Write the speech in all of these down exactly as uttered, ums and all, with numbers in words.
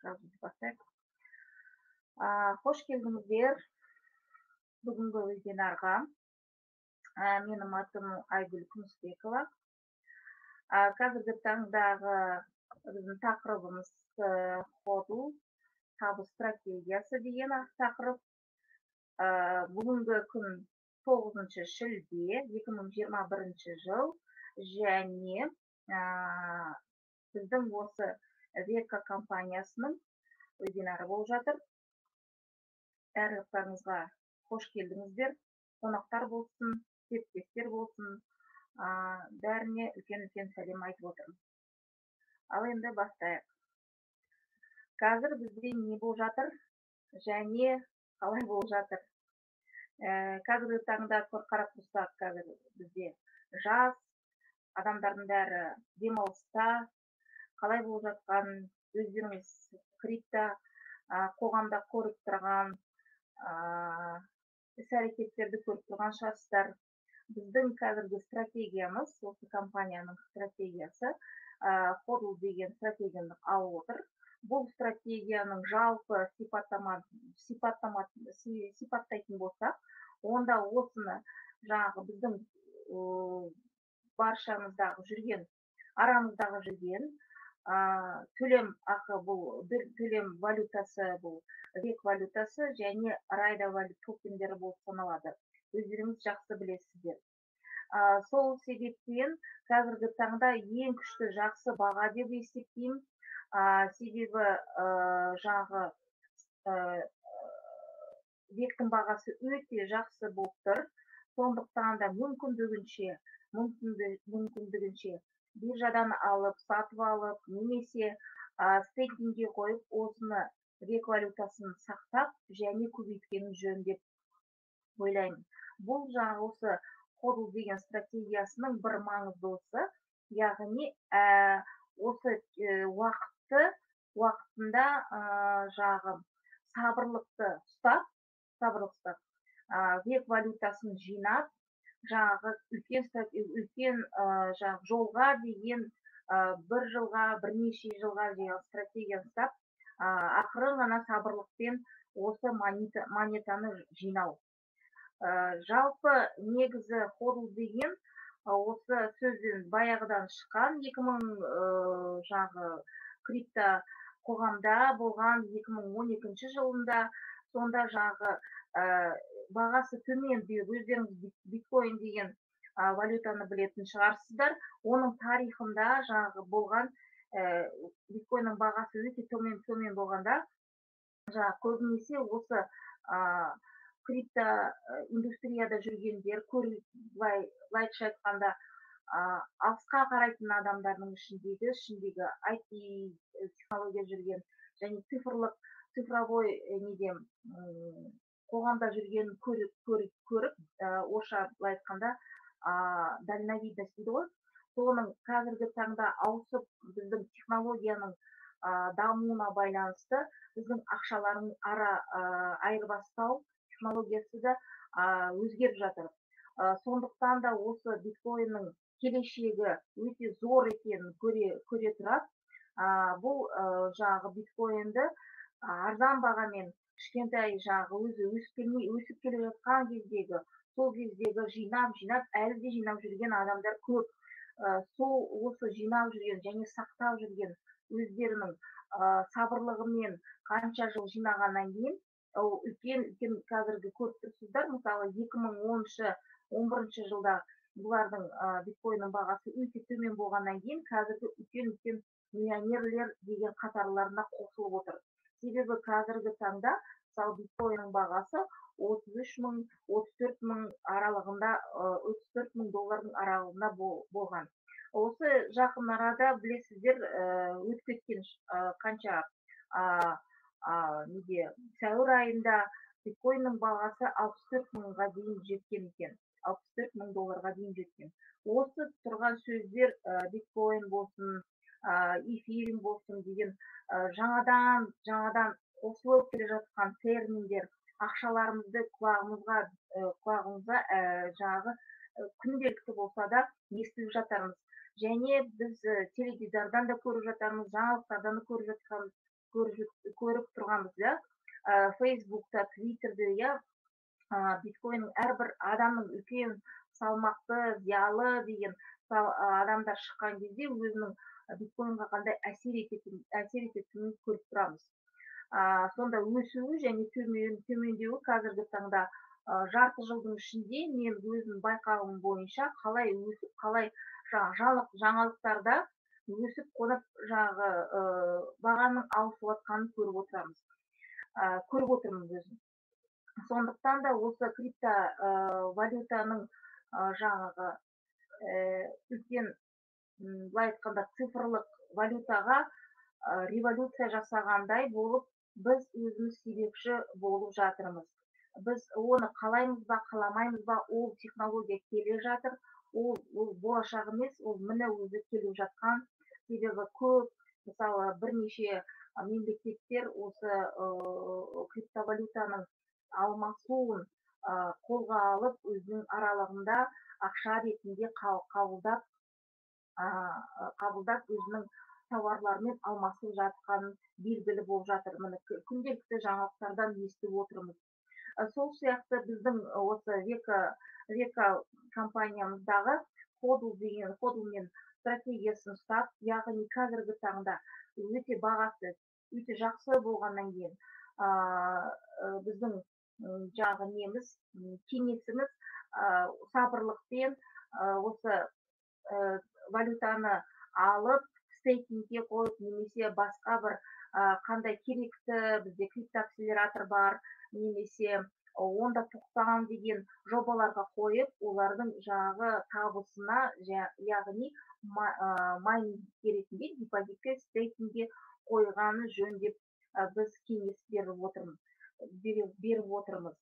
Жазып бастайық. Қош келдіңіздер бүгінгі вебинарға. Менің атым Айгүл Күмісбекова. Қазіргі таңдағы біздің тақырыбымыз ходл табыс стратегиясы деген тақырып. Бүгінгі күн тоғызыншы шілде екі мың жиырма бірінші жыл, және біздің осы Века компаниясының вебинары болып жатыр. Барлықтарыңызға қош келдіңіздер, қонақтар болсын, серіктестер болсын, бәріне үлкен-үлкен сәлем айтып отырмын. Ал енді бастайық. Қазір бізде не болып жатыр және қалай болып жатыр? Қазіргі таңда қарап тұрсақ, қазір бізде жаз, адамдардың бәрі демалыста, қалай болып жатқан, өздеріңіз крипто қоғамда көріп тұрған іс-әрекеттерді көріп тұрған шығарсыздар. Біздің қазіргі стратегиямыз, осы компанияның стратегиясы, ходл деген стратегияны алып отыр. Бұл стратегияның жалпы сипаттайтын болсақ, онда осыны жаңағы біздің баршамыздағы жүрген, арамыздағы жүрген төлем ақы, бұл төлем валютасы, бұл век валютасы және райда валют токендері болып саналады. Өздеріңіз жақсы білесіздер. Сол себептен қазіргі таңда ең күшті жақсы баға деп есептеймін. Себебі жаңағы вектің бағасы өте жақсы болып тұр. Сондықтан да мүмкіндігінше, мүмкіндігінше биржадан алып, сатып алып, немесе стейкингке қойып, осыны век валютасын сақтап, және көбейткен жөн деп ойлаймын. Бұл жаңағы осы ходл деген стратегиясының бір маңыздысы, яғни осы уақытты, уақытында жаңағы сабырлықты ұстап, сабырлықты век валютасын жинап, жаңағы үлкен жолға деген бір жылға, бірнеше жылға деген стратегия ұстап, ақырын ғана сабырлықпен осы монетаны жинау. Жалпы негізі ходл деген осы сөзден баяғыдан шыққан, екі мың крипто қоғамда болған екі мың он екінші жылында, сонда жаңағы бағасы төмен, өздеріңіз биткоин деген валютаны білетін шығарсыздар. Оның тарихында жаңағы болған биткоинның бағасы өте төмен болғанда, жаңағы көбінесе осы крипто индустрияда жүргендер, былайша айтқанда, алысқа қарайтын адамдардың ішіндегі, ішіндегі ай ти технология жүрген, және цифрлық, цифровой неден қоғамда жүргенін көріп, орысша былай айтқанда, дальновидность дейді ғой, соның қазіргі таңда ауысып, біздің технологияның дамуына байланысты, біздің ақшалардың айырбастау технологиясы да өзгеріп жатыр. Сондықтан да осы биткоинның келешегі өте зор екенін көре тұрады. Бұл жаңағы биткоинді арзан бағамен кішкентай жаңағы өзі өсіп келе жатқан кездегі, сол кездегі жинап, жинап, әлі де жинап жүрген адамдар көп. Сол осы жинап жүрген және сақтап жүрген өздерінің сабырлығымен қанша жыл жинағаннан кейін, үлкен-үлкен қазіргі көріп тұрсыздар, мысалы екі мың он бірінші жылда бұлардың биткоинның бағасы өте төмен болғаннан кейін, қазіргі үлкен-үлкен миллионерлер деген қатарларына қосылып отыр. Себебі қазіргі таңда биткоинның бағасы отыз үш мың, отыз төрт мың аралығында, отыз төрт мың доллардың аралығында болған. Осы жақын арада білесіздер, өтіп кеткен қанша сәуір айында биткоинның бағасы алпыс төрт мыңға дейін жеткен екен, алпыс төрт мың долларға дейін жеткен. Осы тұрған сөздер биткоин болсын, эфиринг болсын деген жаңадан, жаңадан қосылып келе жатқан терминдер, ақшаларымызды құлағымызға, құлағымызға жаңағы күнделікті болса да естіп жатармыз. Және біз теледидардан да көріп жатармыз, жаңалықтардан да көріп жатармыз. көріп тұрғанбыз, иә, Фейсбукта, Твиттерде, иә, биткойнның әрбір адамның үлкен салмақты, зиялы деген адамдар шыққан кезде өзінің биткойнға қандай әсер ететінін әсер ететінін көріп тұрамыз. Сонда өсуі және төмендеуі қазіргі таңда жарты жылдың ішінде мен өзім байқауым бойынша қалай өсіп, қалай жаңалықтарда өсіп қонып жаңағы бағаның ауысып жатқанын көріп отырамыз. Көріп отырмын өзім. Сондықтан да осы крипто валютаның жаңағы үлкен, былай айтқанда, цифрлық валютаға революция жасағандай болып, біз өзіміз себепші болып жатырмыз. Біз оны қалаймыз ба, қаламаймыз ба, ол технология келе жатыр, ол болашақ емес, ол міне өзі келіп жатқан. Себебі көп, мысалы, бірнеше мемлекеттер осы криптовалютаның алмасуын қолға алып, өзінің аралығында ақша ретінде қабылдап, қабылдап өзінің тауарлармен алмасып жатқанын белгілі болып жатыр. Міне күнделікті жаңалықтардан естіп отырмыз. Сол сияқты біздің осы Века компаниямыздағы ходл деген ходл-мен стратегиясын ұстап, яғни қазіргі таңда өте бағасы өте жақсы болғаннан кейін біздің жағы неміз, кеңесіміз сабырлықпен осы валютаны алып, стейкингке қойып, немесе басқа бір қандай керекті, бізде криптоакселератор бар, немесе онда тоқсан деген жобаларға қойып, олардың жағы табысына, яғни майнинг ретінде депозитке, стейкингке қойғаны жөн деп біз кеңес беріп отырмыз. беріп отырмыз.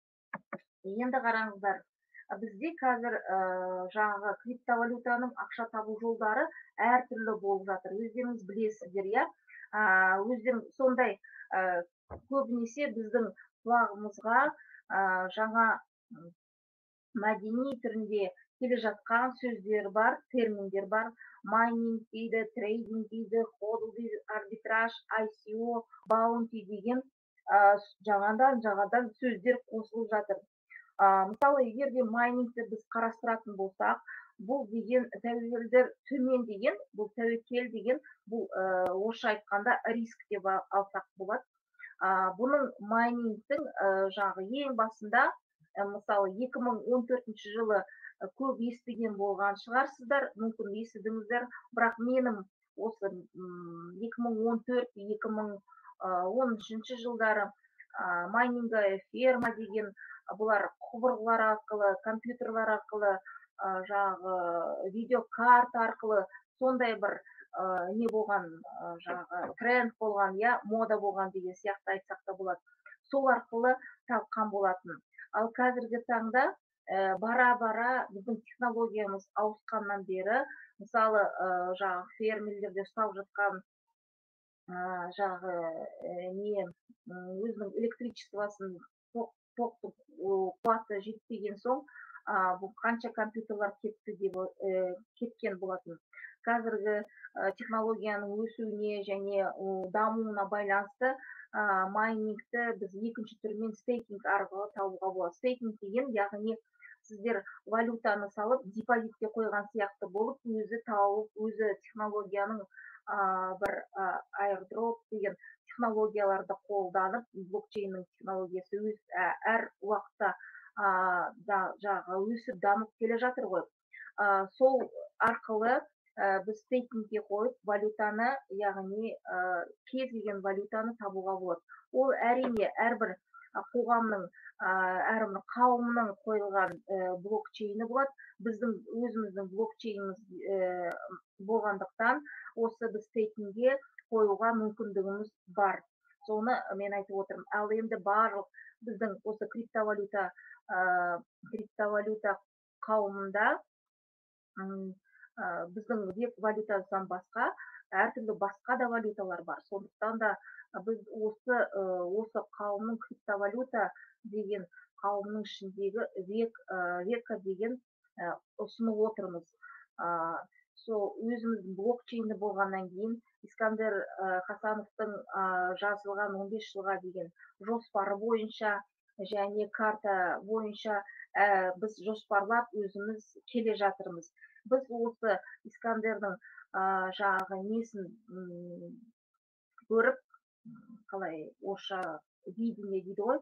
Енді қараңыздар, бізде қазір жаңағы криптовалютаның ақша табу жолдары әртүрлі болып жатыр. Өздеріңіз білесіздер, иә? Өздерің сондай көбінесе біздің құлағымызға жаңа мәдени түрінде келе жатқан сөздер бар, терминдер бар. Майнинг дейді, трейдинг дейді, ходл дейді, арбитраж, ай си о, баунти деген жаңадан-жаңадан сөздер қосылып жатыр. Мысалы, егер де майнингті біз қарастыратын болсақ, бұл деген тәуекелдер төмен деген, бұл тәуекел деген, бұл орысша айтқанда риск деп алсақ болады. Бұның майнингтің жағы ең басында, мысалы, екі мың он төртінші жылы көп естіген болған шығарсыздар, мүмкін естідіңіздер, бірақ менің осы екі мың он төрт - екі мың он үшінші жылдары майнинга ферма деген, бұлар құбырлар арқылы, компьютерлар арқылы, жағы видеокарта арқылы, сондай бір не болған, жағы тренд болған, я, мода болған деген сияқты айтсақ та болады. Сол арқылы тапқан болатын. Ал қазіргі таңда бара-бара біздің технологиямыз ауысқаннан бері, мысалы, жағы фермерлерде ұстап жатқан жағы не, өзінің электричествосын тоқты қуаты жетпеген соң, бұл қанша компьютерлар кеткен болатын. Қазіргі технологияның өсуіне және дамуына байланысты майнингті біз екінші түрмен стейкинг арқылы табуға болады. Стейкинг деген, яғни сіздер валютаны салып, депозитке қойған сияқты болып, өзі тауып, өзі технологияның бір airdrop деген технологияларды қолданып, блокчейннің технологиясы өз әр уақытта жағы өсіп дамып келе жатыр ғой. Сол арқылы біз стейкингке қойып, валютаны, яғни кез келген валютаны табуға болады. Ол әрине әрбір қоғамның, әрбір қауымның қойылған блокчейні болады. Біздің өзіміздің блокчейніміз болғандықтан, осы біз стейкингке қоюға мүмкіндігіміз бар. Соны мен айтып отырмын. Ал енді барлық біздің осы криптовалюта криптовалюта қауымында біздің век валютасынан басқа, әртүрлі басқа да валюталар бар. Сондықтан да біз осы осы қауымның криптовалюта деген қауымның ішіндегі века деген ұсынып отырмыз. сол өзіміздің блокчейні болғаннан кейін Искандер Хасановтың жазылған он бес жылға деген жоспары бойынша және карта бойынша біз жоспарлап өзіміз келе жатырмыз. Біз осы Искандердің жаңағы несін көріп, қалай орысша видение дейді ғой,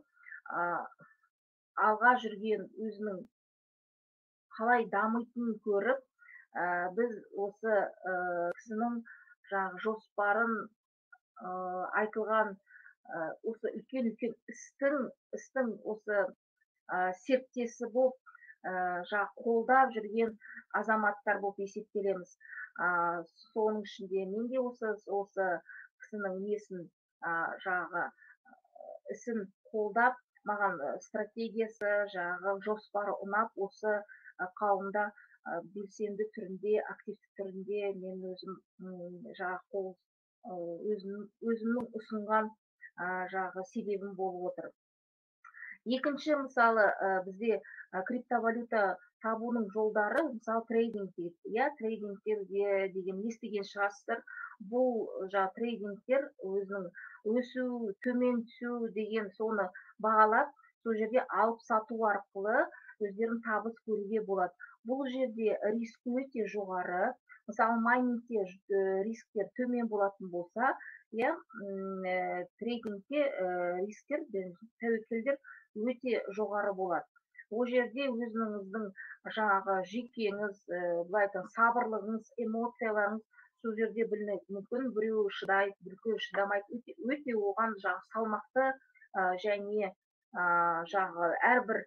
алға жүрген өзінің қалай дамитынын көріп, біз осы кісінің жаңағы жоспарын айтылған осы үлкен-үлкен істің істің осы серіктесі болып жаңағы қолдап жүрген азаматтар болып есептелеміз. Соның ішінде мен де осы осы кісінің несін жаңағы ісін қолдап, маған стратегиясы, жаңағы жоспары ұнап, осы қауымда белсенді түрінде, активті түрінде мен өзім жаңағы өзімнің ұсынған жаңағы себебім болып отыр. Екінші, мысалы, бізде криптовалюта табуның жолдары, мысалы, трейдинг дейді. Я трейдингтер деген естіген шығарсыздар. Бұл жаңағы трейдингтер өзінің өсу, төмен түсу деген соны бағалап, сол жерде алып сату арқылы өздерін табыс көруге болады. Бұл жерде риск өте жоғары. Мысалы, майнингте рисктер төмен болатын болса, я трейдингте рисктер, тәуекелдер өте жоғары болады. Ол жерде өзіңіздің жаңағы жүйкеңіз, былай айтқан сабырлығыңыз, эмоцияларыңыз сол жерде білінеді. Мүмкін біреу шыдайды, біреу шыдамайды. Өте оған жаңағы салмақты және жаңағы әрбір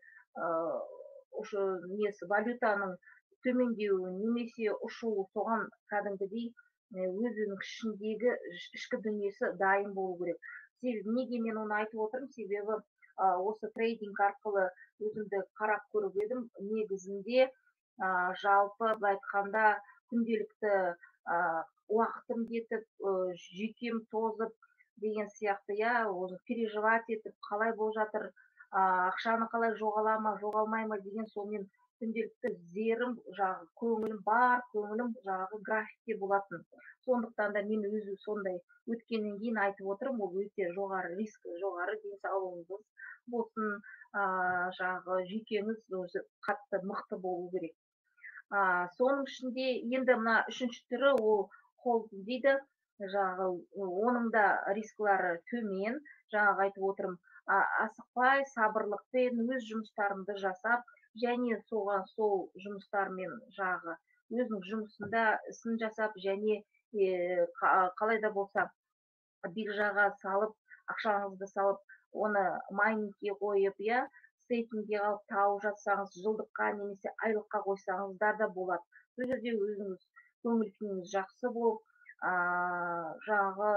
несі валютаның төмендеуі немесе ұшуы соған кәдімгідей өзінің ішіндегі ішкі дүниесі дайын болу керек. Неге мен оны айтып отырмын? Себебі осы трейдинг арқылы өзімді қарап көріп едім. Негізінде жалпы былай айтқанда күнделікті уақытым кетіп, жүйкем тозып деген сияқты, я оны переживать етіп, қалай болып жатыр, ақшаны қалай жоғала ма, жоғалмай ма деген сонымен күнделікті зерім, жаңағы көңілім бар, көңілім жаңағы графикте болатын. Сондықтан да мен өзі сондай өткеннен кейін айтып отырмын, ол өте жоғары риск, жоғары денсаулығыңыз болсын, жаңағы жүйкеңіз өзі қатты мықты болу керек. Соның ішінде енді мына үшінші түрі ол холдинг дейді. Жаңағы оның да рисклары төмен. Жаңағы айтып отырмын, асықпай, сабырлықпен өз жұмыстарымды жасап, және соған сол жұмыстармен жаңағы өзінің жұмысында ісін жасап, және қалай да болса биржаға салып, ақшаңызды салып, оны майнингке қойып, я стейкингке қалып тауып жатсаңыз, жылдыққа немесе айлыққа қойсаңыздар да болады. Бұл жерде өзіңіз көңіл күйіңіз жақсы болып, жаңағы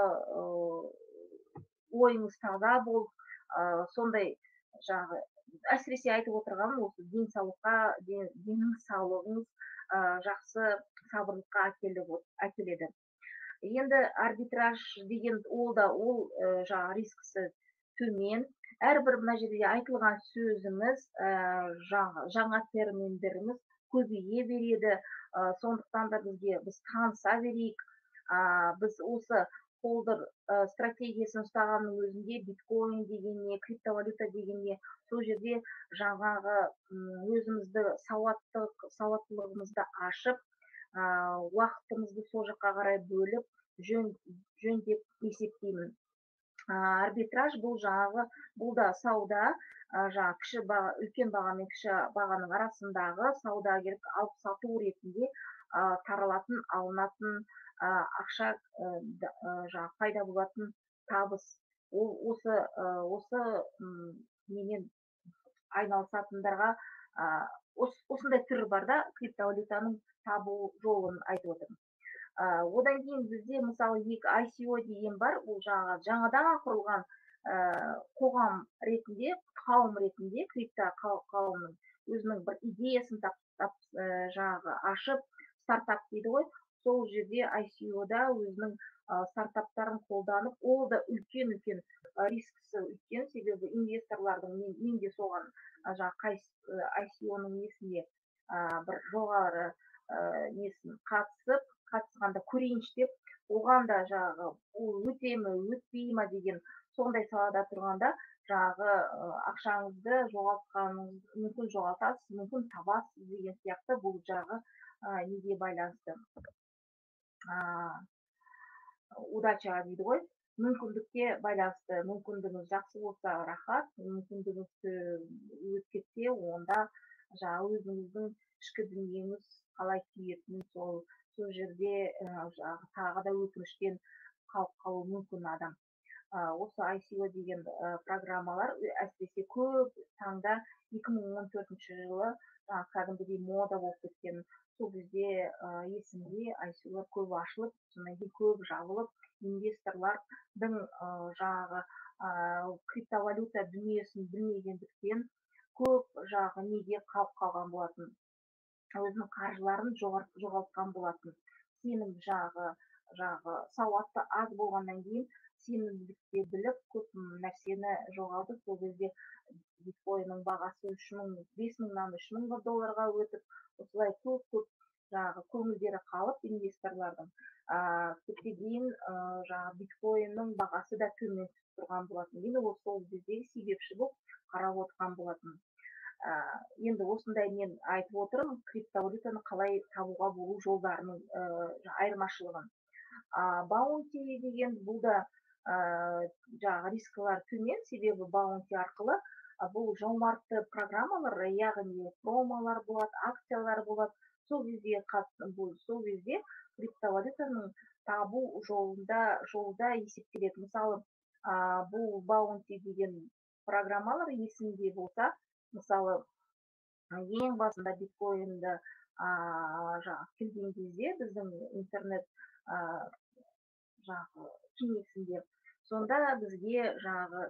ойыңыз таза болып, сондай жаңағы әсіресе айтып отырғаным осы денсаулыққа, деніңіз саулығыңыз жақсы сабырлыққа әкеледі. Енді арбитраж деген ол да ол жаңағы рискісі төмен. Әрбір мына жерде айтылған сөзіміз, жаңа терминдеріміз көбейе береді. Сондықтан да бізге біз таныса берейік. Біз осы холдер стратегиясын ұстағанның өзінде биткоин дегенне, криптовалюта дегенне, сол жерде жаңағы өзімізді сауаттылығымызды ашып, уақытымызды сол жаққа қарай бөліп, жөн деп есептеймін. Арбитраж бұл жаңағы, бұл да сауда, жаңағы кіші баға, үлкен баға мен кіші бағаның арасындағы сауда керек алып сату ретінде таралатын, алынатын ақша, жаңағы пайда болатын табыс. Осы осы немен айналысатындарға осындай түрі бар да, криптовалютаның табу жолын айтып отырмын. Одан кейін бізде мысалы екі ай си о деген бар, ол жаңадан құрылған қоғам ретінде, қауым ретінде, крипто қауымның өзінің бір идеясын жаңағы ашып, стартап дейді ғой, сол жерде ай си о-да өзінің стартаптарын қолданып, ол да үлкен-үлкен рискісі үлкен, себебі инвесторлардың, мен де соған ай си о-ның несіне бір жоғары несін қатысып қатысқанда көрейінші деп, оған да жаңағы ол өте ме өтпей ма деген сондай салада тұрғанда жаңағы ақшаңызды жоғалтқаныңыз мүмкін жоғалтасыз, мүмкін табасыз деген сияқты бұл жағы неге байланысты, удачаға дейді ғой, мүмкіндікке байланысты. Мүмкіндігіңіз жақсы болса рахат, мүмкіндігіңіз өтіп кетсе, онда жаңағы өзіңіздің ішкі дүниеңіз қалай күйетінін сол сол жерде тағы да өкініштен қалып қалуы мүмкін адам. Осы ай си о деген программалар әсіресе көп таңда екі мың он төртінші жылы кәдімгідей мода болып кеткен. Сол кезде есімде ай си олар көп ашылып, содан кейін көп жабылып, инвесторлардың жаңағы криптовалюта дүниесін білмегендіктен көп жағы неге қалып қалған болатын, өзінің қаржыларын жоғалтқан болатын. Сенім жағы жағы сауатты аз болғаннан кейін сенімдікте біліп көп нәрсені жоғалтып, сол кезде биткойнның бағасы үш мың, бес мыңнан үш мың долларға өтіп, осылай көп көп жаңағы көңілдері қалып инвесторлардың көпке дейін жаңағы биткойнның бағасы да төмен түсіп тұрған болатын. Енді ол сол кездегі себепші болып қарап отырған болатын. Енді осындай мен айтып отырмын, криптовалютаны қалай табуға болу жолдарының айырмашылығын. Баунти деген бұл да жаңағы рискілер төмен, себебі баунти арқылы бұл жомартты программалар, яғни промолар болады, акциялар болады. Сол кезде сол кезде криптовалютаның табу жолында жолда есептеледі. Мысалы, бұл баунти деген программалар есімде болса, мысалы, ең басында биткойнды жаңағы келген кезде біздің интернет жаңағы кеңесінде, сонда бізге жаңағы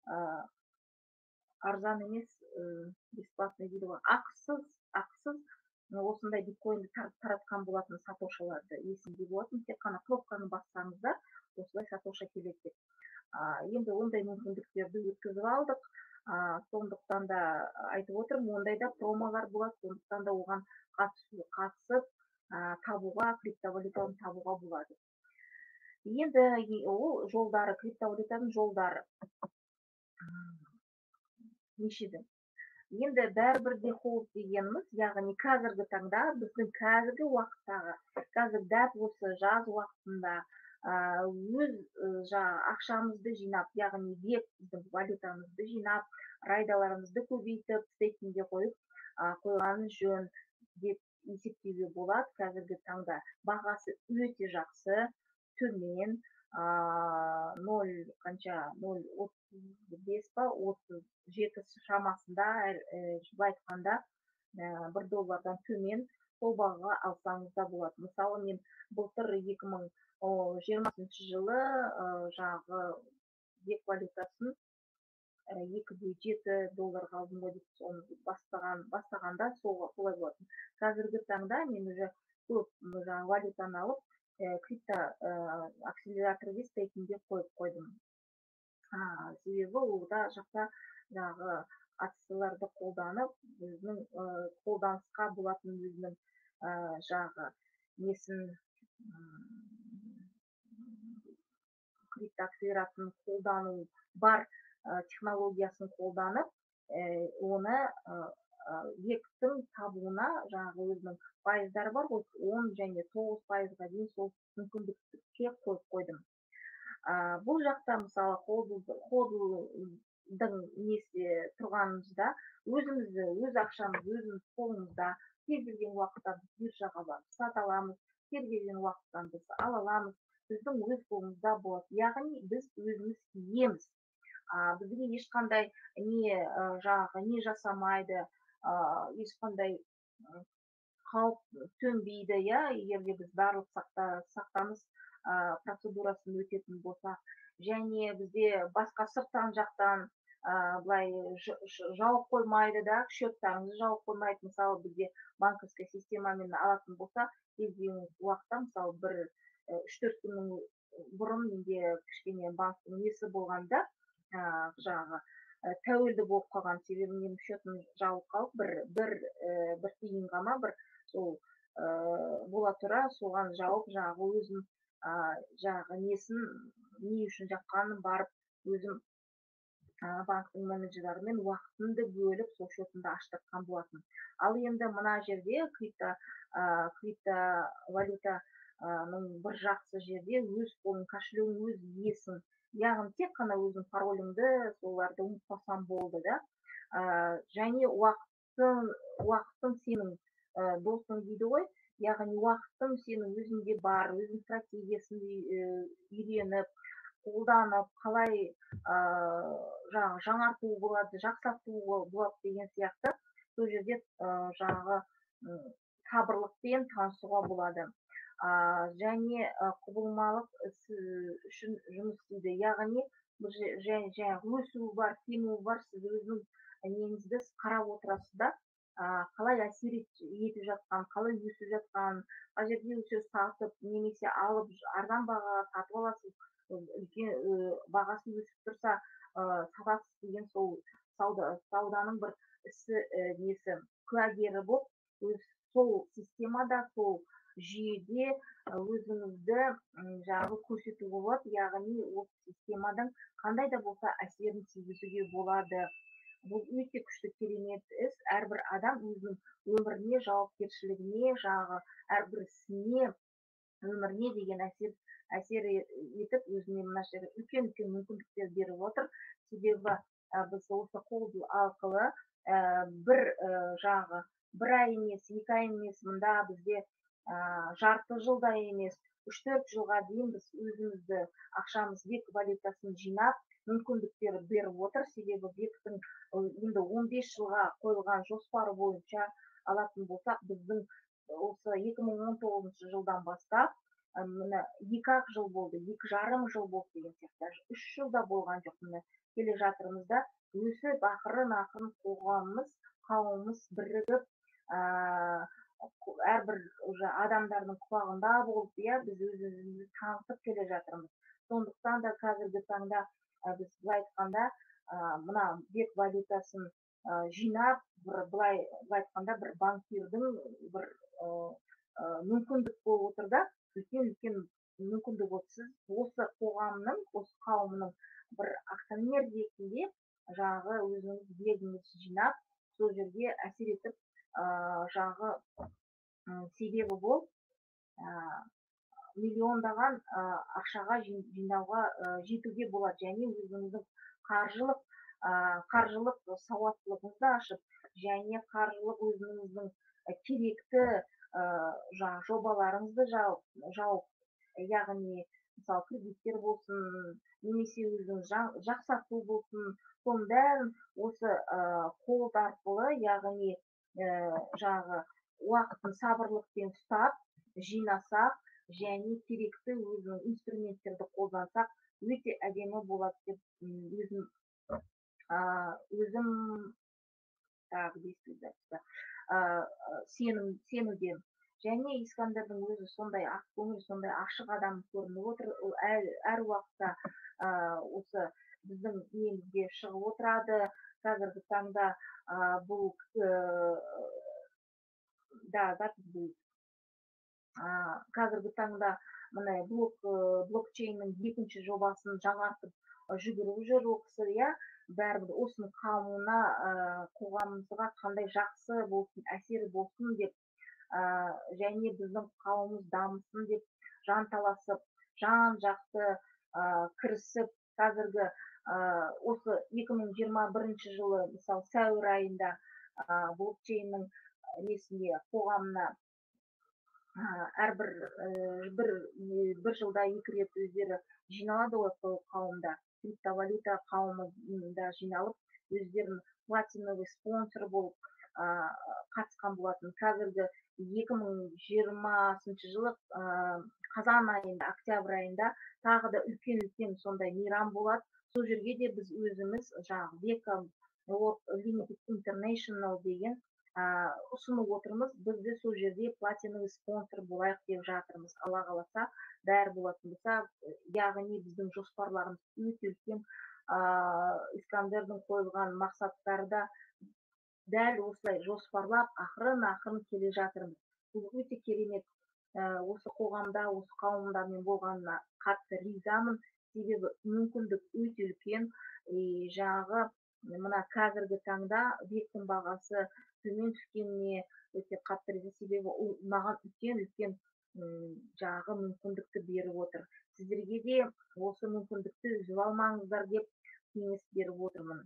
арзан емес, бесплатный дейді ғой, ақысыз, ақысыз осындай биткойнды таратқан болатын сатошыларды есімде болатын. Тек қана кнопканы бассаңыздар, осылай сатоша келеді деп. Енді ондай мүмкіндіктерді өткізіп алдық. Сондықтан да айтып отырмын, ондай да промолар болады, сондықтан да оған қатысып табуға, криптовалютаны табуға болады. Енді ол жолдары, криптовалютаның жолдары нешеді. Енді бәрібір де холд дегеніміз, яғни қазіргі таңда, біздің қазіргі уақыттағы, қазір дәп осы жаз уақытында өз ақшамызды жинап, яғни век біздің валютамызды жинап, райдаларымызды көбейтіп, стейкинге қойып қойғанымыз жөн деп есептеуге болады. Қазіргі таңда бағасы өте жақсы, төмен, нөл қанша, нөл отыз бес па, отыз жеті шамасында, былай айтқанда бір доллардан төмен, сол бағаға алсаңыз да болады. Мысалы, мен былтыр екі мың жиырмасыншы жылы жаңағы век валютасын екі де жеті долларға алдым ғой деп, соны бастағанда солай болатын. Қазіргі таңда мен уже көп валютаны алып, крипто акселераторге стейкинге қойып қойдым. Себебі олда жақта жаңағы акцияларды қолданып, өзінің қолданысқа болатын өзінің жаңағы несін крипто акселераторын қолдану бар технологиясын қолданып, оны вектің табуына жаңағы өзінің пайыздары бар, он және тоғыз пайызға дейін сол мүмкіндікке қойып қойдым. Бұл жақта мысалы ходлдың несі тұрғанымызда, өзімізді, өз ақшамыз, өзіміз қолымызда, кез келген уақытта биржаға барып сата аламыз, кез келген уақытта біз ала аламыз, біздің өз қолымызда болады. Яғни біз өзіміз иеміз. Бізге ешқандай не жаңағы не жасамайды, ешқандай қауіп төнбейді, егер де біз барлық сақтамыз процедурасын өтетін болса, және бізде басқа сырттан жақтан былай жауып қоймайды да, счеттарыңызды жауып қоймайды. Мысалы, бізде банковская системамен алатын болса, келген уақытта, мысалы, бір үш төрт күннің бұрын менде кішкене банктың несі болғанда, жаңағы тәуелді болып қалған, себебі менің счетым жабылып қалып, бір тиынға ма, бір сол бола тұра соған жауап жаңағы өзім жаңағы несін не үшін жаққанын барып өзім банктың менеджерлерімен уақытымды бөліп сол счетымды аштыртқан болатын. Ал енді мына жерде крипто криптовалютаның бір жақсы жерде өз қолың кошелегің өз иесің, яғни тек қана өзің пароліңді соларды ұмытпасаң болды да. Және уақыттың уақыттың сенің досың дейді ғой, яғни уақыттың сенің өзіңде бар, өзің стратегиясын үйреніп, қолданып, қалай жаңағы жаңарту болады, жақсарту болады деген сияқты сол жерде жаңағы сабырлықпен танысуға болады. Және құбылмалық үшін жұмыс істейді, яғни жаңағы өсу бар, кему бар, сіз өзінің неңізді қарап отырасыз да, қалай әсер етіп жатқан, қалай өсіп жатқан, қай жерде өсе сатып, немесе алып, арзан бағаға сатып аласыз, үлкен бағасы өсіп тұрса сатасыз деген сол сауданың бір ісі несі куәгері болып, сол системада, сол жүйеде өзіңізді жаңағы көрсетуге болады, яғни ол системаның қандай да болса әсерін тигізуге болады. Бұл өте күшті керемет іс, әрбір адам өзінің өміріне, жауапкершілігіне, жаңағы әрбір ісіне, өміріне деген әсер әсер етіп, өзіне мына жерде үлкен-үлкен мүмкіндіктер беріп отыр. Себебі біз осы қол арқылы бір жаңағы бір ай емес, екі ай емес, мұнда бізде жарты жылда емес, үш төрт жылға дейін біз өзімізді ақшамыз бек валютасын жинап, мүмкіндіктер беріп отыр. Себебі бектің енді он бес жылға қойылған жоспары бойынша алатын болсақ, біздің осы екі мың он тоғызыншы жылдан бастап міне екі ақ жыл болды, екі жарым жыл болды деген сияқты, үш жылда болған жоқ, міне келе жатырмыз да, өсіп ақырын ақырын қоғамымыз, қауымымыз бірігіп, әрбір адамдардың құлағында болып, иә, біз өзімізді танытып келе жатырмыз. Сондықтан да қазіргі таңда біз былай айтқанда, мына бек валютасын жинап, былай айтқанда бір банкирдің бір мүмкіндік болып отыр да, үлкен-үлкен мүмкіндік отсыз, осы қоғамның, осы қауымның бір акционер ретінде жаңағы өзіңіз бегіңіз жинап, сол жерге әсер етіп, жаңағы себебі болып, миллиондаған ақшаға жинауға жетуге болады, және өзіңіздің қаржылық қаржылық сауаттылығыңызды ашып, және қаржылық өзіңіздің керекті жобаларыңызды жауып, яғни мысалы кредиттер болсын, немесе өзіңіз жақсарту болсын, соның бәрін осы қол арқылы, яғни жаңағы уақытын сабырлықпен ұстап, жинасақ, және керекті өзінің инструменттерді қолдансақ, өте әдемі болады деп өзім өзім сенудемін. Және Искандердің өзі сондай ақ көңіл, сондай ашық адам көрініп отыр, әр уақытта осы біздің немізге шығып отырады. Қазіргі таңда бұл да запись будет. Қазіргі таңда мына блокчейннің екінші жобасын жаңартып жүгіріп жүр ол кісі, иә, бәрібір осының қауымына, қоғамымызға қандай жақсы болсын, әсері болсын деп, және біздің қауымымыз дамысын деп жанталасып, жан-жақты кірісіп, қазіргі осы екі мың жиырма бірінші жылы, мысалы, сәуір айында блокчейннің несіне, қоғамына әрбір бір жылда екі рет өздері жиналады ғой, қауымда, криптовалюта қауымында жиналып, өздерін платиновый спонсор болып қатысқан болатын. Қазіргі екі мың жиырмасыншы жылы қазан айында, октябрь айында тағы да үлкен-үлкен сондай мейрам болады. Сол жерге де біз өзіміз жаңағы Beka Limited International деген ұсынып отырмыз. Бізді сол жерде платиновый спонсор болайық деп жатырмыз. Алла қаласа, бәрі болатын болса, яғни біздің жоспарларымыз өте үлкен, Искандердің қойылған мақсаттары да дәл осылай жоспарлап, ақырын-ақырын келе жатырмыз. бұл өте керемет. Осы қоғамда, осы қауымда мен болғанына қатты ризамын. Себебі мүмкіндік өте үлкен. Жаңағы мына қазіргі таңда бектің бағасы төмен түскеніне өте қатты риза. Себебі ол маған үлкен үлкен жаңағы мүмкіндікті беріп отыр. Сіздерге де осы мүмкіндікті үзіп алмаңыздар деп кеңес беріп отырмын.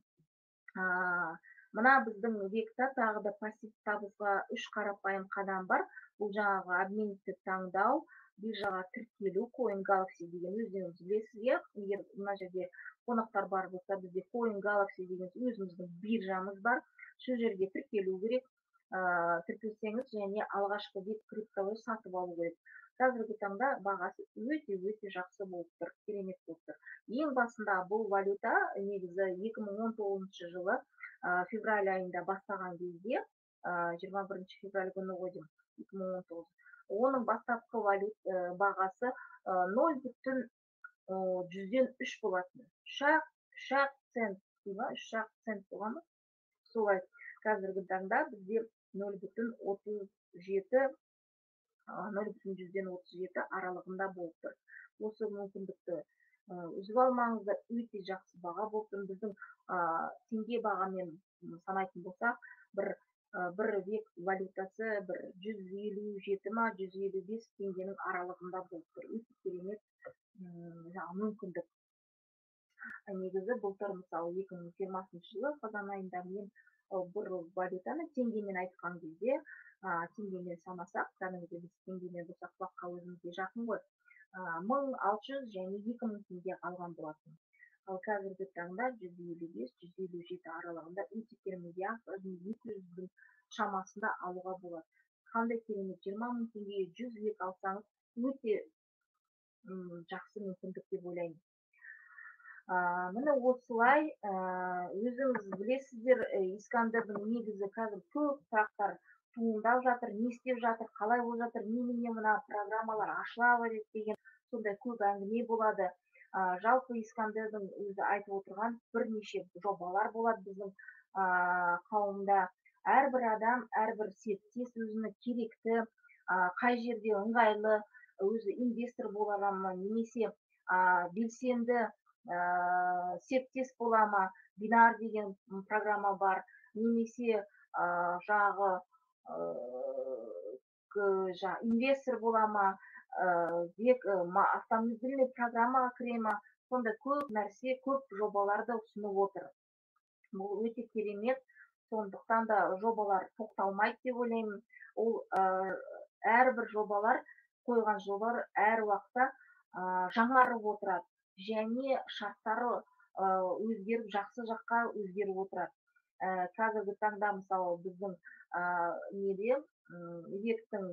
Мына біздің векта тағы да пассив табысқа үш қарапайым қадам бар. Бұл жаңағы обменникті таңдау, биржаға тіркелу, Coin Galaxy деген өздеріңіз білесіздер. Егер мына жерде қонақтар бар болса, бізде Coin Galaxy деген өзіміздің биржамыз бар. Сол жерге тіркелу керек. Тіркелсеңіз және алғашқы бет криптоны сатып алу керек. Қазіргі таңда бағасы өте өте жақсы болып тұр, керемет болып тұр. Ең басында бұл валюта негізі екі мың он тоғызыншы жылы февраль айында бастаған кезде, жиырма бірінші февраль күні ғой деймін, екі мың он тоғыз. Оның бастапқы валют бағасы нөл бүтін жүзден үш болатын. үш ақ цент, үш ақ цент болғаны. Солай қазіргі таңда бізде нөл бүтін отыз жеті нөл бүтін жүзден отыз жеті аралығында болып тұр. Осы мүмкіндікті үзіп алмаңыздар, өте жақсы баға болып тұр. Біздің теңге бағамен санайтын болсақ, бір бір век валютасы бір жүз елу жеті ма, жүз елу бес теңгенің аралығында болып тұр. Өте керемет мүмкіндік. Негізі былтыр мысалы екі мың жиырмасыншы жылы қазан айында мен бір валютаны теңгемен айтқан кезде, теңгемен санасақ, кәдімгі біз теңгемен болсақ баққа өзімізге жақын ғой, мың алты жүз және екі мың теңге алған болатын. Ал қазіргі таңда жүз елу бес жүз елу жеті аралығында өте керемет, екі жүздің шамасында алуға болады. Қандай керемет, жиырма мың теңгеге жүз лек алсаңыз өте жақсы мүмкіндік деп ойлаймын. Міне осылай, өзіңіз білесіздер, Искандердің негізі қазір көп сұрақтар туындап жатыр, не істеп жатыр, қалай болып жатыр, немене мына программалар ашыла береді деген сондай көп әңгіме болады. Жалпы Искандердің өзі айтып отырған бірнеше жобалар болады біздің қауымда. Әрбір адам, әрбір серіктес өзіне керекті, қай жерде ыңғайлы, өзі инвестор бола ма, немесе белсенді серіктес бола ма, бинар деген программа бар, немесе жағы инвестор бола ма, автомобильный программаға кіре ма, сонда көп нәрсе, көп жобаларды ұсынып отыр. Бұл өте керемет, сондықтан да жобалар тоқталмайды деп ойлаймын. Ол әрбір жобалар, қойған жобалар әр уақытта жаңарып отырады. Және шарттары өзгеріп, жақсы жаққа өзгеріп отырады. Қазіргі таңда мысалы біздің неде, вектің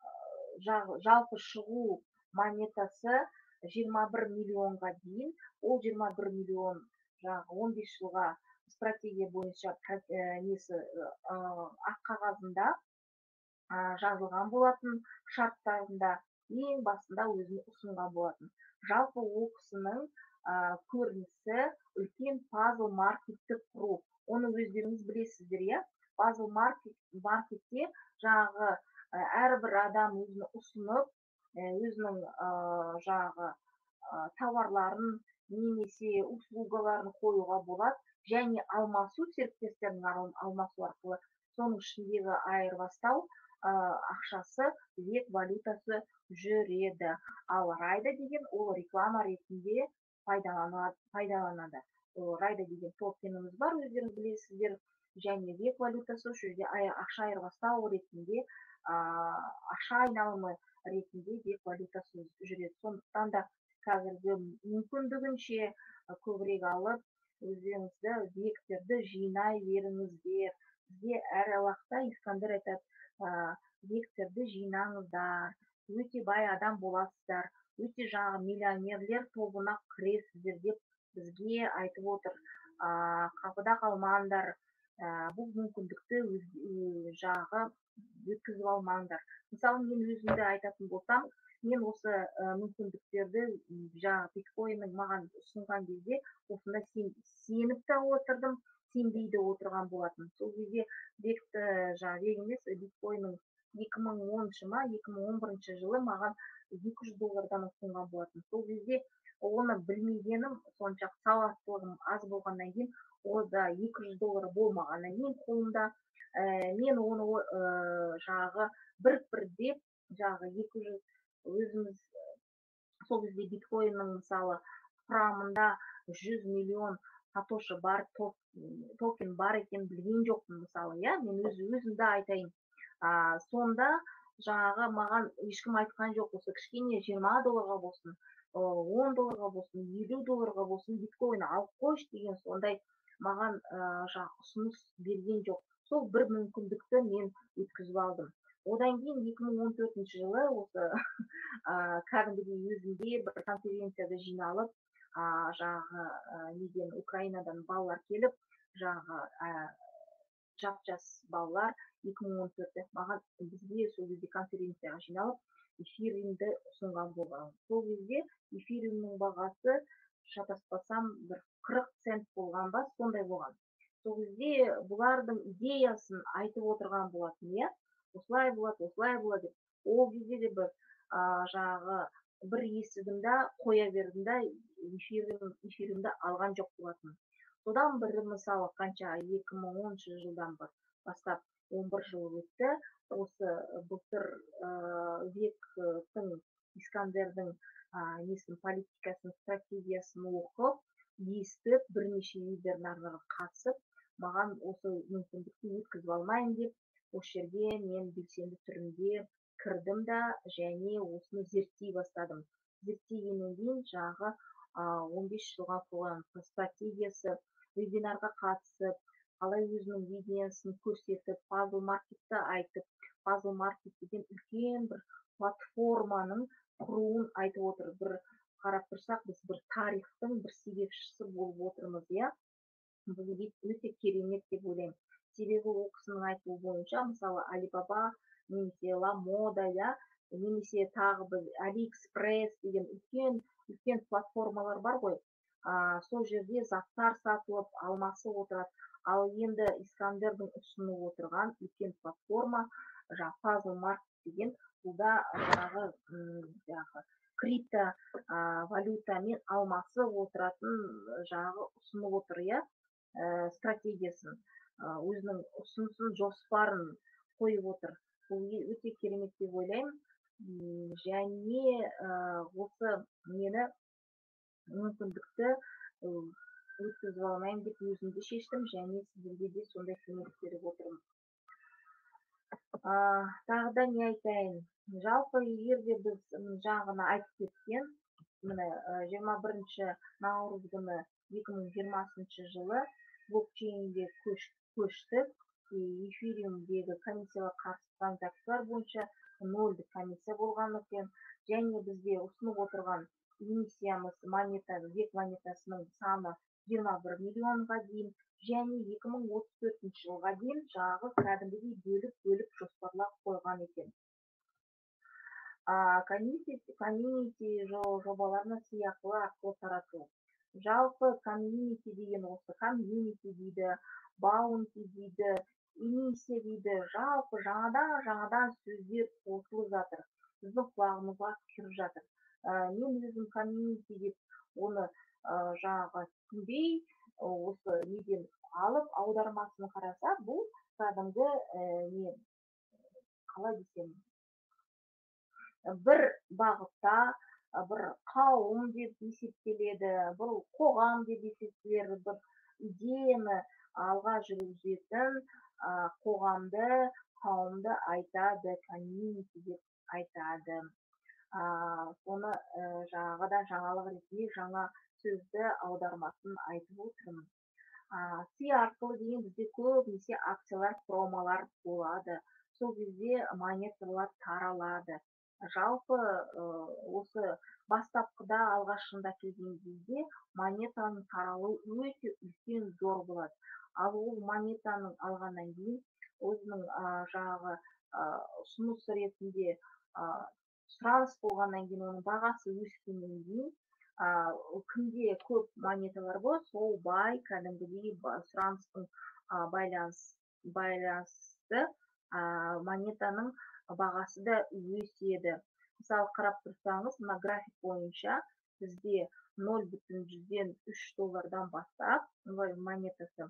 жалпы шығу монетасы жиырма бір миллионға дейін, ол жиырма бір миллион он бес жылға стратегия бойынша несі ақ қағазында жазылған болатын, шарттарында ең басында өзін ұсынған болатын. Жалпы ол кісінің көрінісі үлкен пазл маркетті құру. Оны өздеріңіз білесіздер, иә? Пазл маркетте жаңағы әрбір адам өзін ұсынып, өзінің жаңағы тауарларын немесе услугаларын қоюға болады, және алмасу, серіктестердің алмасу арқылы соның ішіндегі айырбастау ақшасы, век валютасы жүреді. Ал райда деген ол реклама ретінде пайдаланады. Райда деген токеніміз бар, өздеріңіз білесіздер, және век валютасы осы жерде ақша айырбастау ретінде, ақша айналымы ретінде век валютасы жүреді. Сондықтан да қазіргі мүмкіндігінше көбірек алып, өздеріңізді вектерді жинай беріңіздер. Бізге әр уақытта Искандер айтады, вектерді жинаңыздар, өте бай адам боласыздар, өте жаңағы миллионерлер тобына кіресіздер деп бізге айтып отыр. Қапыда қалмаңдар, бұл мүмкіндікті жағы өткізіп алмаңдар. Мысалы, мен өзімді айтатын болсам, мен осы мүмкіндіктерді жаңа биткоиннің маған ұсынған кезде осында сеніп те отырдым, сенбей де отырған болатын. Сол кезде векті жаңа емес, биткоиннің екі мың оныншы ма екі мың он бірінші жылы маған екі жүз доллардан ұсынған болатын. Сол кезде оны білмегенім, сонша сауаттылығым аз болғаннан кейін, ода екі жүз доллар болмағаннан кейін қолымда мен оны жағы бір-бірдеп жағы екі жүз өзіміз сол кезде биткоиннің мысалы құрамында жүз миллион сатошы бар, токен бар екен білген жоқпын мысалы, иә, мен өз өзімді айтайын. Сонда жаңағы маған ешкім айтқан жоқ, осы кішкене жиырма долларға болсын, он долларға болсын, елу долларға болсын биткоин алып қойшы деген сондай маған ұсыныс берген жоқ. Сол бір мүмкіндікті мен өткізіп алдым. Одан кейін екі мың он төртінші жылы осы кәдімгідей өзімде бір конференцияда жиналып, жаңағы неден Украинадан балалар келіп, жаңағы жап жас балалар екі мың он төртте маған бізге сол кезде конференцияға жиналып эфириумды ұсынған болған. Сол кезде эфириумның бағасы шатаспасам бір қырық цент болған ба, сондай болған. Сол кезде бұлардың идеясын айтып отырған болатын, иә, осылай болады, осылай болады деп. Ол кезде де бір жаңағы бір естідім да қоя бердім да эфирімді алған жоқ болатын. Содан бір мысалы қанша екі мың оныншы жылдан бастап он бір жыл өтті. Осы былтыр вектің Искандердің несін политикасын, стратегиясын оқып, естіп, бірнеше вебинарларға қатысып, маған осы мүмкіндікті өткізіп алмайын деп, осы жерге мен белсенді түрінде кірдім да, және осыны зерттей бастадым. Зерттегеннен кейін жағы он бес жылға қойған стратегиясы, вебинарға қатысып, қалай өзінің видеосын көрсетіп, пазл маркетті айтып, пазл маркет деген үлкен бір платформаның құруын айтып отыр. Бір қарап тұрсақ, біз бір тарихтың бір себепшісі болып отырмыз, иә. Бұл өте керемет деп ойлаймын. Себебі ол кісінің айтуы бойынша, мысалы Alibaba, немесе La Moda, иә, немесе тағы бір AliExpress деген үлкен үлкен платформалар бар ғой. Сол жерде заттар сатылып, алмасып отырады. Ал енді Искандердің ұсынып отырған үлкен платформа, жаңағы пазл маркет деген, бұлда жаңағы крипто валютамен алмасып отыратын жаңағы ұсынып отыр, иә, стратегиясын, өзінің ұсынысын, жоспарын қойып отыр. Бұл өте керемет деп ойлаймын. Және осы мені мүмкіндікті өткізіп алмайын деп өзімді шештім, және сіздерге де сондай кеңес беріп отырмын. Тағы да не айтайын? Жалпы егер де біз жаңағыны айтып кеткен, міне жиырма бірінші наурыз күні екі мың жиырмасыншы жылы блокчейнге көштік. Эфириумдегі комиссияға қарсы транзакциялар бойынша нөлдік комиссия болған екен. Және бізде ұсынып отырған эмиссиямыз монета, век монетасының саны жиырма бір миллионға дейін, және екі мың отыз төртінші жылға дейін жағы кәдімгідей бөліп-бөліп жоспарлап қойған екен. Комьюнити жобаларына сыйақылы арқылы тарату. Жалпы комьюнити деген осы комьюнити дейді, баунти дейді, эмиссия дейді, жалпы жаңадан-жаңадан сөздер қосылып жатыр. Біздің құлағымызға кіріп жатыр. Мен өзім комьюнити деп оны жаңағы түсінбей, осы неден алып аудармасын қараса, бұл кәдімгі не, қалай десем, бір бағытта бір қауым деп есептеледі, бір қоғам деп есептеледі, бір идеяны алға жүргізетін қоғамды, қауымды айтады, комьюнити деп айтады. Соны жаңағыдан жаңалық ретінде жаңа сөзді аудармасын айтып отырмын. Сый арқылы деген бізде көбінесе акциялар, промолар болады. Сол кезде монеталар таралады. Жалпы осы бастапқыда алғашында келген кезде монетаның таралуы өте үлкен зор болады. Ал ол монетаның алғаннан кейін өзінің жаңағы ұсыныс ретінде сұраныс болғаннан кейін, оның бағасы өскеннен кейін, кімде көп монеталар болады, сол бай кәдімгідей сұраныстың байланысты монетаның бағасы да өседі. Мысалы қарап тұрсаңыз, мына график бойынша бізде нөл бүтін жүзден үш доллардан бастап монетасы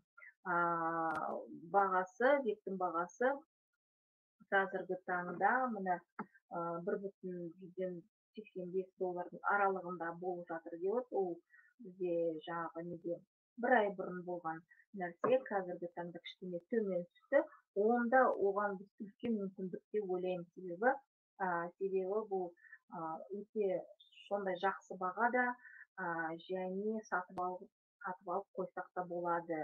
бағасы, вектің бағасы қазіргі таңда мына бір бүтін жүзден сексен бес доллардың аралығында болып жатыр деп. Ол бізде жаңағы неде бір ай бұрын болған нәрсе, қазіргі таңда кішкене төмен түсті. Онда оған біз үлкен мүмкіндік деп ойлаймын, себебі себебі бұл өте сондай жақсы бағада, және сатып алып сатып алып қойсақ та болады.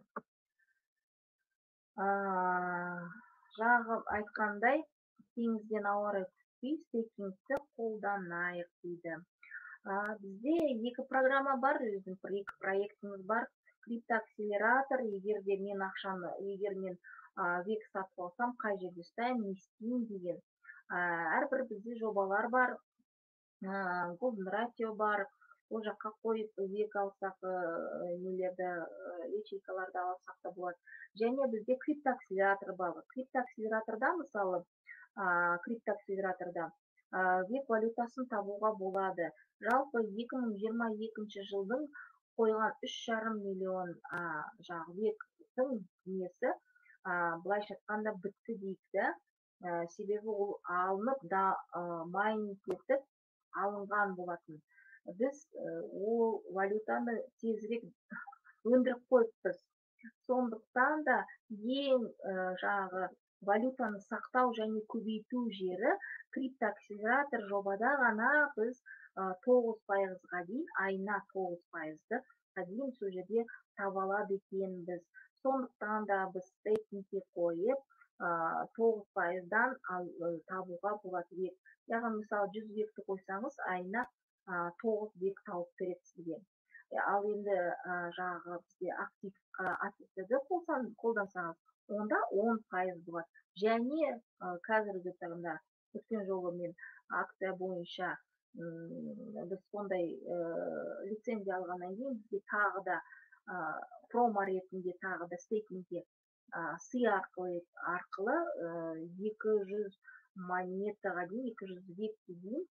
Жаңағы айтқандай, теңізден ауа райы күтпей стейкингті қолданайық дейді. Бізде екі программа бар, өзім екі проектіміз бар. Криптоакселератор, егер де мен ақшаны, егер мен век сатып алсам, қай жерде ұстаймын, не істеймін деген. Әрбір бізде жобалар бар, Golden Ratio бар, ол жаққа қойып век алсақ, нелерді, ячейкаларды алсақ та болады. Және бізде криптоакселератор бар. Криптоакселераторда, мысалы, криптоакселераторда век валютасын табуға болады. Жалпы екі мың жиырма екінші жылдың қойған үш жарым миллион жаңағы вектің несі, былайша айтқанда бітті дейді. Себебі ол алынып да майнинг етіп алынған болатын. Біз ол валютаны тезірек өндіріп қойыппыз. Сондықтан да ең жаңағы валютаны сақтау және көбейту жері криптоакселератор жобада ғана біз тоғыз пайызға дейін, айына тоғыз пайызды дейін сол жерде таба алады екенбіз. Сондықтан да біз стейкингке қойып, тоғыз пайыздан табуға болады век. Яғни, мысалы, жүз векті қойсаңыз, айына тоғыз век тауып береді сізге. Ал енді жаңағы бізде активтерді қолдансаңыз, онда он пайыз болады. Және қазіргі таңда өткен жолы мен акция бойынша біз сондай лицензия алғаннан кейін бізде тағы да промо ретінде тағы да стейкингке сый арқылы екі жүз монетаға дейін, екі жүз векке дейін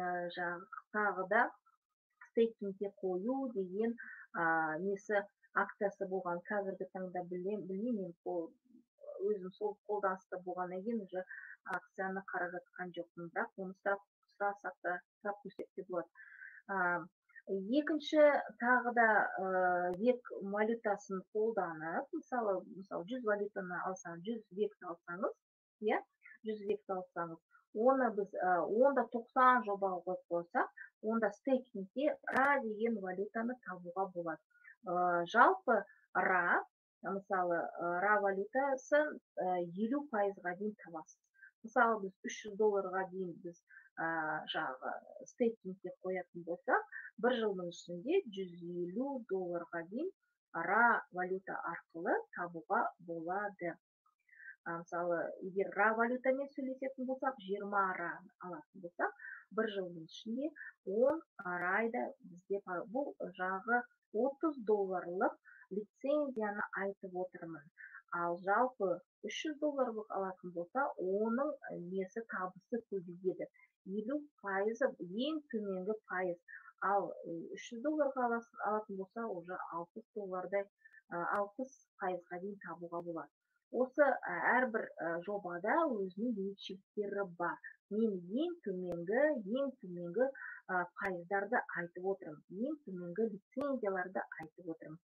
тағы да стейкингке қою деген несі акциясы болған. Қазіргі таңда білмеймін, өзім сол қолданыста болғаннан кейін уже акцияны қарап жатқан жоқпын, бірақ оны сұрасақ та сұрап көрсек те болады. Екінші тағы да век валютасын қолданып, мысалы, жүз валютаны алсаңыз, жүз векті алсаңыз, жүз векті алсаңыз, оны біз онда тоқсан жоба қойып қойсақ, онда стейкингте ра деген валютаны табуға болады. Жалпы ра, мысалы, ра валютасын елу пайызға дейін табасыз. Мысалы, біз үш жүз долларға дейін біз жағы стейкингте қоятын болсақ, бір жылдың ішінде жүз елу долларға дейін ра валюта арқылы табуға болады. Мысалы, егер ра валютамен сөйлесетін болсақ, жиырма ра алатын болсақ, бір жылдың ішінде он райда бізде бұл жағы отыз долларлық лицензияны айтып отырмын. Ал жалпы үш жүз долларлық алатын болса, оның несі табысы көбейеді. елу пайызы ең төменгі пайыз. Ал үш жүз долларға алатын болса, уже алпыс доллардай, алпыс пайызға дейін табуға болады. Осы әрбір жобада өзінің ерекшеліктері бар. Мен ең төменгі, ең төменгі пайыздарды айтып отырмын. Ең төменгі лицензияларды айтып отырмын.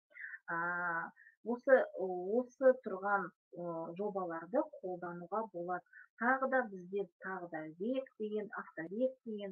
Осы тұрған жобаларды қолдануға болады. Тағы да бізде тағы да век деген, автовек деген,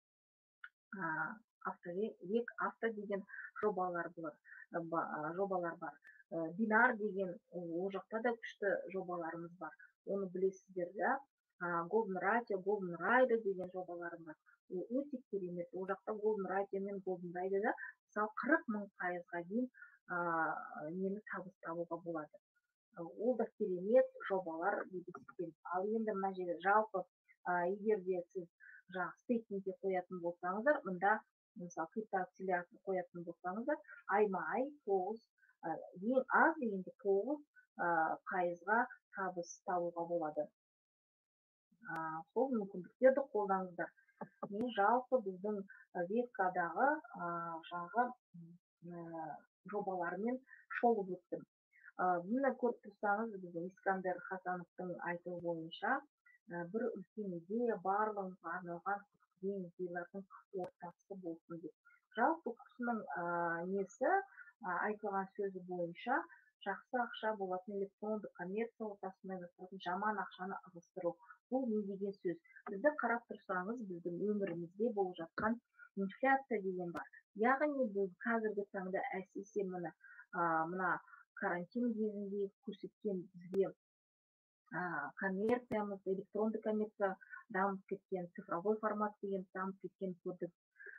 автовек, авто деген жобалар бар. Бинар деген, ол жақта да күшті жобаларымыз бар. Оны білесіздер, да? Golden Ratio, Golden Ride деген жобаларым бар. Өте керемет. Ол жақта Golden Ratio мен Golden Ride да мысалы қырық мың пайызға дейін нені табыс табуға болады. Ол да керемет жобалар деп есептеймін. Ал енді мына жерде жалпы егер де сіз жаңағы стейкингке қоятын болсаңыздар, мұнда мысалы криптоакселератор қоятын болсаңыздар, айма-ай тоғыз, ең аз дегенде тоғыз пайызға табыс табуға болады. сол мүмкіндіктерді қолданыңыздар. Мен жалпы біздің вебкадағы жаңағы жобалармен шолып өттім. Мына көріп тұрсаңыз, біздің Искандер Хасановтың айтуы бойынша бір үлкен идея барлығымызға арналған көптеген идеялардың ортасы болсын деп. Жалпы кісінің несі айтылған сөзі бойынша жақсы ақша болатын электронды коммерция ортасына жасайтын жаман ақшаны ығыстыру. Бұл не деген сөз? Бізді қарап тұрсаңыз, біздің өмірімізде болып жатқан инфляция деген бар. Яғни біз қазіргі таңда әсіресе мына мына карантин кезінде көрсеткен бізге коммерциямыз, электронды коммерция дамып кеткен, цифровой формат деген дамып кеткен көрдік.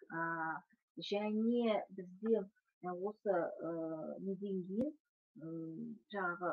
Және бізде осы неден кейін жаңағы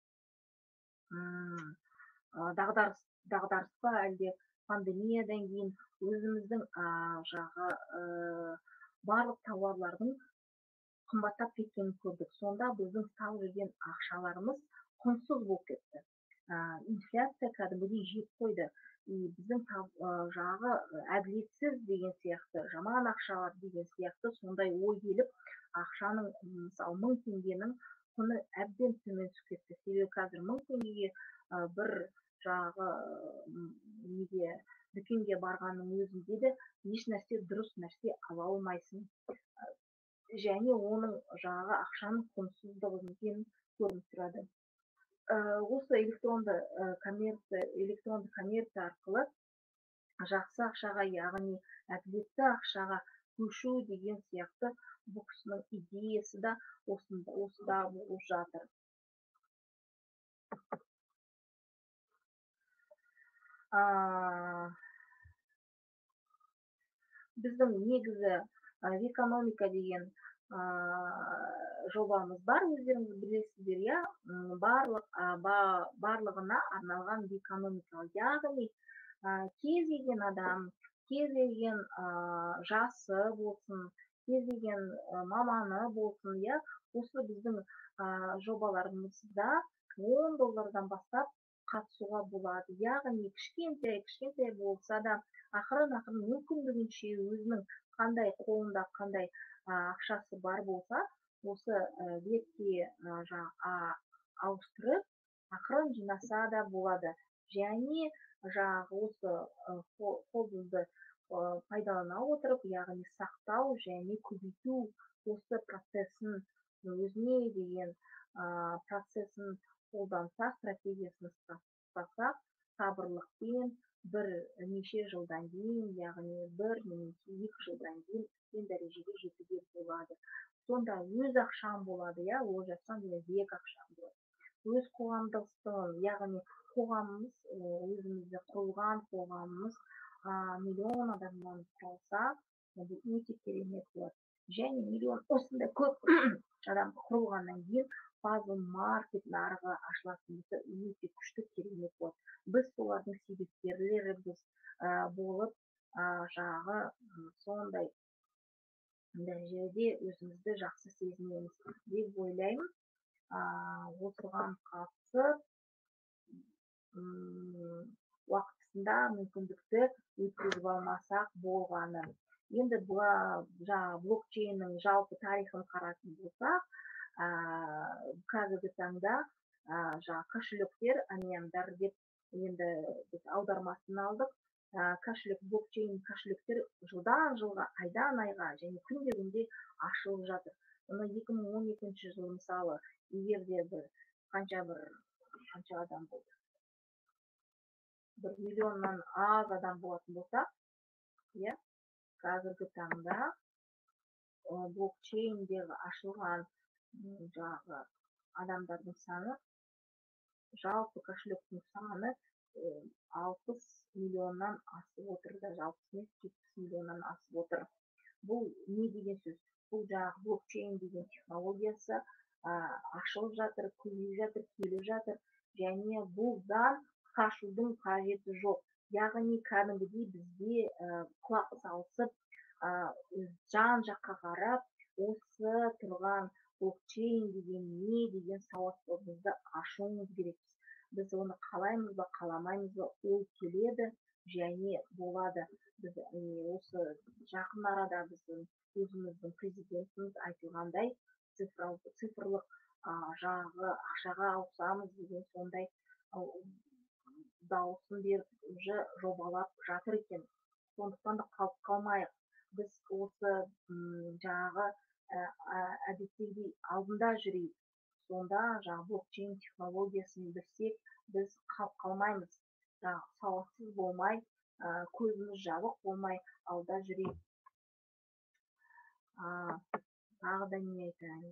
дағдарыс дағдарыс па әлде пандемиядан кейін өзіміздің жаңағы барлық тауарлардың қымбаттап кеткенін көрдік. Сонда біздің сау жүрген ақшаларымыз құнсыз болып кетті. Инфляция кәдімгідей жеп қойды. Біздің жағы әділетсіз деген сияқты, жаман ақшалар деген сияқты сондай ой келіп, ақшаның мысалы мың теңгенің құны әбден төмен түсіп кетті. Себебі қазір мың теңгеге бір жағы неге дүкенге барғанның өзінде де еш нәрсе дұрыс нәрсе ала алмайсың. Және оның жаңағы ақшаның құнсыздығы екенін көрініп тұрады. Осы электронды коммерция, электронды коммерция арқылы жақсы ақшаға, яғни әділетті ақшаға көшу деген сияқты бұл кісінің идеясы да осында болып жатыр. Біздің негізі экономика деген жобамыз бар, өздеріңіз білесіздер, я барлығына арналған экономика. Яғни кез келген адам, кез келген жасы болсын, кез келген маманы болсын, я осы біздің жобаларымызда он доллардан бастап қатысуға болады. Яғни кішкентай, кішкентай болса да ақырын-ақырын мүмкіндігінше өзінің қандай қолында қандай ақшасы бар болса, осы вебке ауыстырып, ақырын жинаса да болады. Және жаңағы осы қолымызды пайдалана отырып, яғни сақтау және көбейту осы процесін өзіне деген процесін қолданса, стратегиясын ұстаса, сабырлықпен бір неше жылдан кейін, яғни бір немесе екі жылдан кейін үлкен дәрежеге жетуге болады. Сонда өз ақшам болады, я ол жасам деген век ақшам болады. Өз қоғамдастығын, яғни қоғамымыз, өзімізде құрылған қоғамымыз миллион адамнан құралса, бұл өте керемет болады. Және миллион осындай көп адам құрылғаннан кейін базы маркет нарығы ашылатын болса, өте күшті керемет болады. Біз солардың себепкерлері біз болып, жаңағы сондай дәрежеде өзімізді жақсы сезінеміз деп ойлаймын. Осыған қатысып уақытысында мүмкіндікті өткізіп алмасақ болғаны. Енді блокчейннің жалпы тарихын қарайтын болсақ, қазіргі таңда кошелектер, анемдар деп енді біз аудармасын алдық. Кошелек, блокчейн кошелектер жылдан жылға, айдан айға және күнде күнде ашылып жатыр. Оны екі мың он екінші жылы мысалы, егер де бір қанша бір қанша адам болды? Бір миллионнан аз адам болатын болса, қазіргі таңда блокчейндегі ашылған жаңағы адамдардың саны, жалпы кошелектің саны алпыс миллионнан асып отыр да, алпыс жетпіс миллионнан асып отыр. Бұл не деген сөз? Бұл жаңағы блокчейн деген технологиясы ашылып жатыр, көбейіп жатыр, келіп жатыр. Және бұлдан қашудың қажеті жоқ. Яғни кәдімгідей бізде құлақ салысып, жан жаққа қарап, осы тұрған блокчейн деген не деген сауаттылығымызды ашуымыз керек. біз оны қалаймыз ба қаламаймыз ба ол келеді және болады. Біз осы жақын арада біздің өзіміздің президентіміз айтылғандай цифрлық жағы ақшаға ауысамыз деген сондай дауысын беріп уже жобалап жатыр екен. Сондықтан да қалып қалмайық. Біз осы жаңағы әдеттегідей алдында жүрейік. Сонда жаңағы блокчейн технологиясын білсек, біз қалып қалмаймыз. Сауатсыз болмай, көзіміз жабық болмай алда жүрейік. Тағы да не айтайын?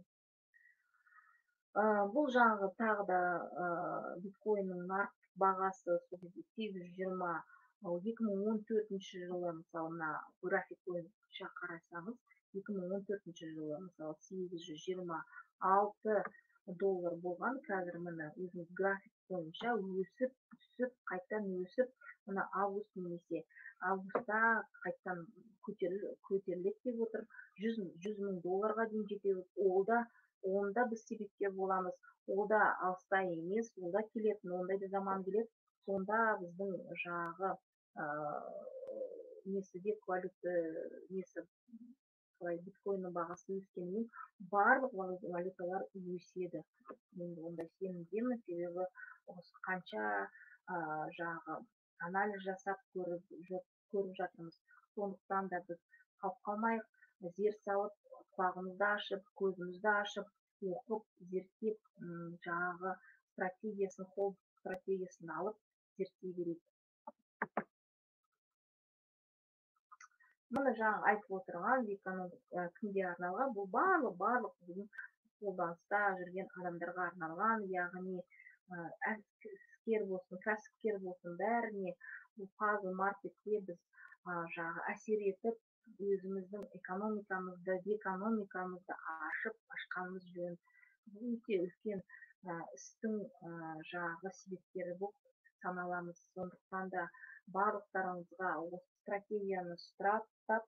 Бұл жаңағы тағы да биткойнның нарық бағасы сегіз жүз жиырма, екі мың он төртінші жылы мысалы мына график бойынша қарасаңыз, екі мың он төртінші жылы мысалы сегіз жүз жиырма алты доллар болған, қазір міне өзіңіз график бойынша өсіп, түсіп, қайтадан өсіп, мына август немесе августта қайтадан көтеріледі деп отыр, жүз мың долларға дейін жетеді. Ол да онда біз себепкер боламыз. Ол да алыста емес, ол да келетін, ондай да заман келеді. Сонда біздің жағы несі деп валюта несі биткойнның бағасы өскенімен барлық валюталар өседі. Мен ондай сенімдемін, себебі осы қанша жағы анализ жасап көріп жатырмыз. Сондықтан да біз қалып қалмайық, зер салып, құлағымызды ашып, көзімізді ашып, оқып, зерттеп, жаңағы стратегиясын, қол стратегиясын алып, зерттей берейік. Мұны жаңа айтып отырған кімге арналған, бұл барлық барлық біздің қолданыста жүрген адамдарға арналған, яғни іскер болсын, кәсіпкер болсын, бәріне бұл пазл маркетке біз жаңағы әсер етіп, өзіміздің экономикамызды, экономикамызды ашып, ашқанымыз жөн. Бұл өте үлкен істің жаңағы себептері болып саналамыз. Сондықтан да барлықтарыңызға осы стратегияны ұстап,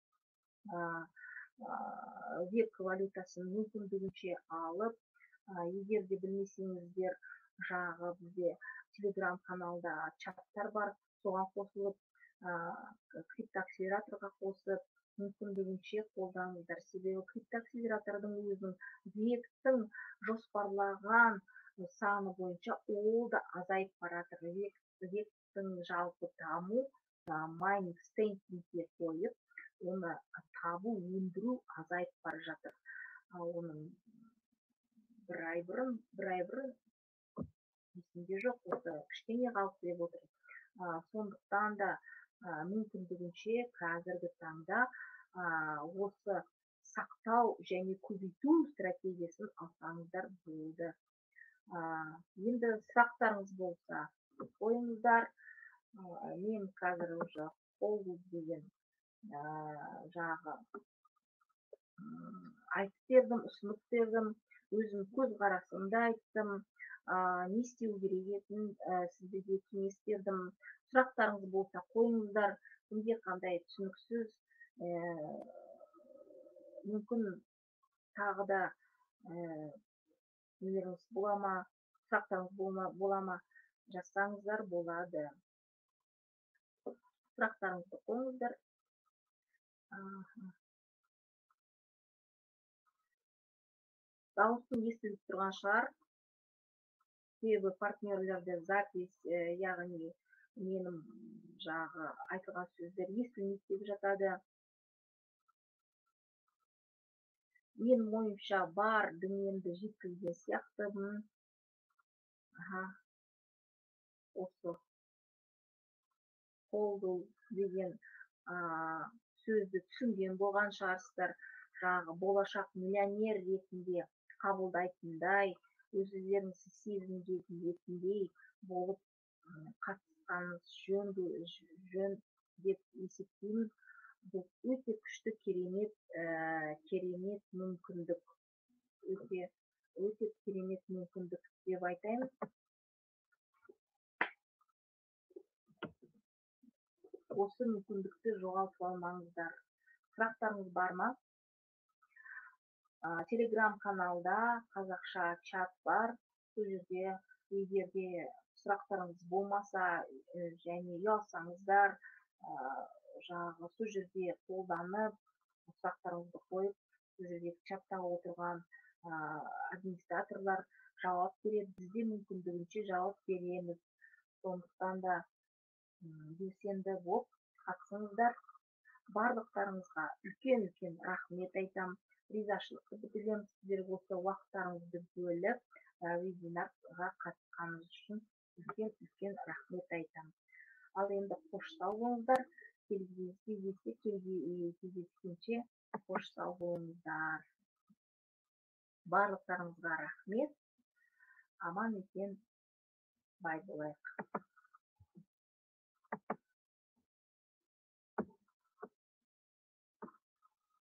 веб валютасын мүмкіндігінше алып, егер де білмесеңіздер, жаңағы бізде телеграм каналда чаттар бар, соған қосылып, криптоакселераторға қосып, мүмкіндігінше қолданыңыздар. Себебі криптоакселератордың өзінің вебтің жоспарлаған саны бойынша ол да азайып баратыр. Вебтің жалпы даму майнинг стейкингке қойып, оны табу, өндіру азайып бара жатыр. Оның бір ай бұрын, бір ай бұрын есімде жоқ, осы кішкене қалып деп отыр. Сондықтан да мүмкіндігінше қазіргі таңда осы сақтау және көбейту стратегиясын алсаңыздар болды. Енді сұрақтарыңыз болса қойыңыздар. Мен қазір уже қолды деген жағы айтып бердім, ұсынып бердім, өзім көзқарасымды айттым, не істеу керек екенін сіздерге кеңес бердім. Сұрақтарыңыз болса қойыңыздар, кімге қандай түсініксіз, мүмкін тағы да нелеріңіз бола ма, сұрақтарыңыз бола ма, жазсаңыздар болады. Сұрақтарыңызды қойыңыздар. Дауысым естіліп тұрған шығар. Себебі партнерлерде запись, яғни менің жағы айтылған сөздер естілмейді деп жатады. Мен ойымша бар дүниемді жеткізген сияқтымын. Осы қолды деген сөзді түсінген болған шығарсыздар. Жағы болашақ миллионер ретінде қабылдайтындай, өздеріңіз сезінетіндей болып қатысқаныңыз жөн деп есептеймін. Бұл өте күшті, керемет, керемет мүмкіндік. Өте, өте керемет мүмкіндік деп айтайын. Осы мүмкіндікті жоғалтып алмаңыздар. Сұрақтарыңыз бар ма? Телеграм каналда қазақша чат бар. Бұл жерде егерде сұрақтарыңыз болмаса және ұялсаңыздар жаңағы сол жерде қолданып сұрақтарыңызды қойып сол жерде чаттағы отырған администраторлар жауап береді, біз де мүмкіндігінше жауап береміз. Сондықтан да белсенді болып қатысыңыздар. Барлықтарыңызға үлкен үлкен рахмет айтамын, ризашылықты білдіремін сіздерге осы уақыттарыңызды бөліп вебинарға қатысқаныңыз үшін үлкен үлкен рахмет айтамын. Ал енді қош сау болыңыздар, кездескенше қош сау болыңыздар. Барлықтарыңызға рахмет, аман есен бай болайық.